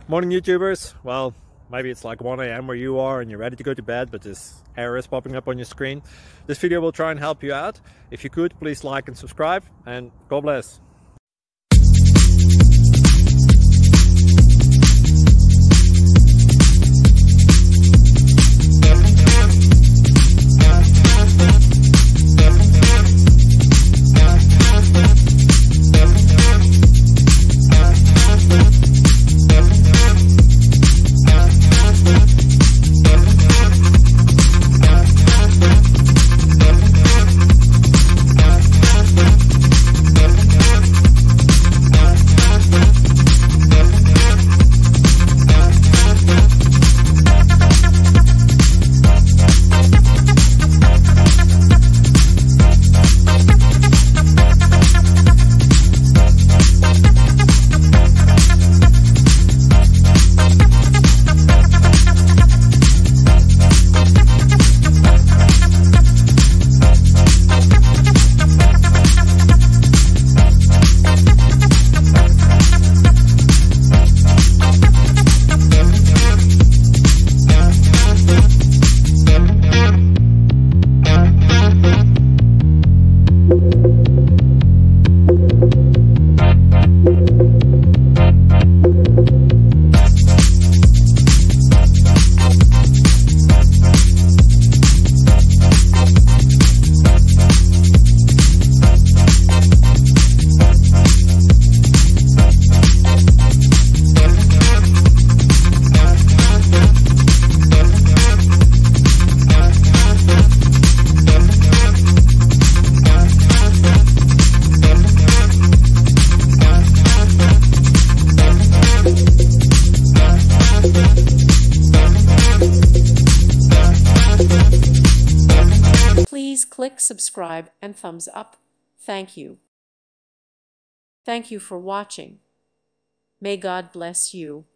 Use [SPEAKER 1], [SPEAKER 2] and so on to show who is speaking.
[SPEAKER 1] Morning YouTubers. Well, maybe it's like 1 a.m. where you are and you're ready to go to bed, but this error is popping up on your screen. This video will try and help you out. If you could, please like and subscribe, and God bless.
[SPEAKER 2] Please click subscribe and thumbs up. Thank you. Thank you for watching. May God bless you.